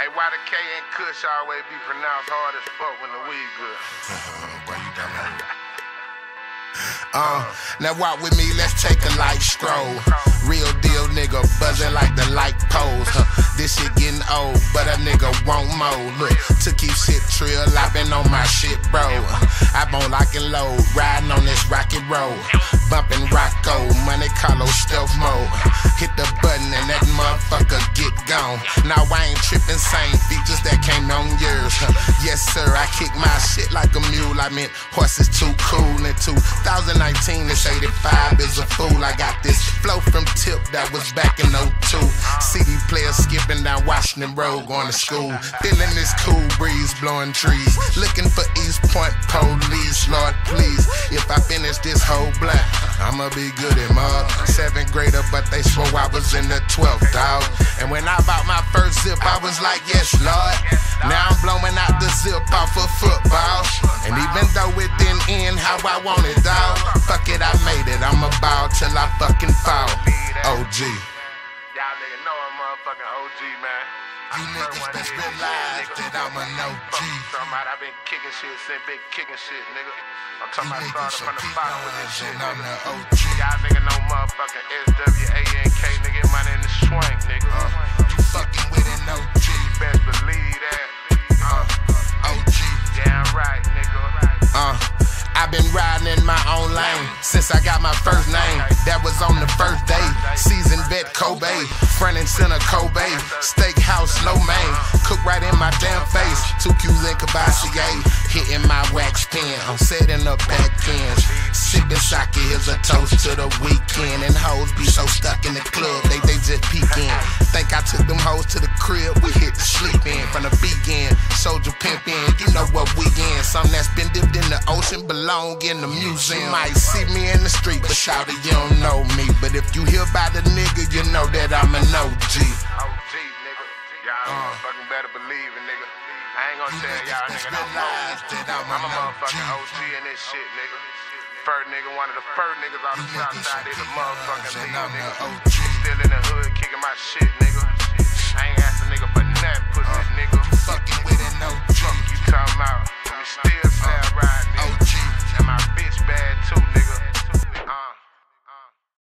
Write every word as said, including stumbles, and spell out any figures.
Hey, why the K and Kush always be pronounced hard as fuck when the weed good? Why you down there? Uh, now walk with me, let's take a light stroll. Real deal nigga, buzzing like the light poles. Huh, this shit getting old, but a nigga won't mold. Look, to keep shit trill, I been on my shit, bro. I bone lock and load, riding on this rocket road. Bumping Rocco, Monte Carlo stealth mode. Hit the button and that motherfucker get gone. Now I ain't tripping, same features that came on yours. Huh, yes sir, I kick my shit like a mule. I meant horses too cool. In two thousand nineteen, this eighty-five is a fool. I got this flow from Tip that was back in oh two. C D player skipping down Washington Road, going to school. Feeling this cool breeze, blowing trees. Looking for East Point police, Lord please. If I finish this whole blunt, I'ma be good at mug. Seventh grader, but they swore I was in the twelfth, dog. And when I bought my first zip, I was like, yes, Lord. Now I'm blowing out the zip off of football. And even though it didn't end how I wanted, dog, fuck it, I made it. I'ma ball till I fucking fall. O G. Y'all niggas know I'm motherfucking O G, man. You niggas best realize that I'm an O G. Talking about I been kicking shit, since been kicking shit, nigga. I'm talking about starting from the bottom with this shit, nigga. Y'all niggas know motherfucking S W A N K, nigga. Money in the swank, nigga. Uh, you fucking with an O G. Best believe that. Uh, O G. Damn right, nigga. Uh, I've been riding in my own lane since I got my first name. That was on the first day. Seasoned vet Kobe, front and center Kobe. Steakhouse, low main, cook right in my damn face. Two Q's in Cavassier, hitting my wax pen. I'm setting up back ends. Sipping sake, here's a toast to the weekend. And hoes be so stuck in the club, they, they just peeking. Think I took them hoes to the crib, we hit the sleep in. From the begin, soldier pimpin', you know what we in. Some that's been dipped in the ocean, belong in the museum. You might see me in the street, but shout it, you don't know me. But if you hear about the nigga, you know that I'm an O G. O G, nigga. Y'all uh, motherfucking better believe it, nigga. I ain't gonna tell y'all nigga no more. I'm a motherfucking O G in this shit, nigga. First nigga, one of the first niggas on the south side is a motherfucking lead, nigga. Still in the hood, kicking my shit, nigga.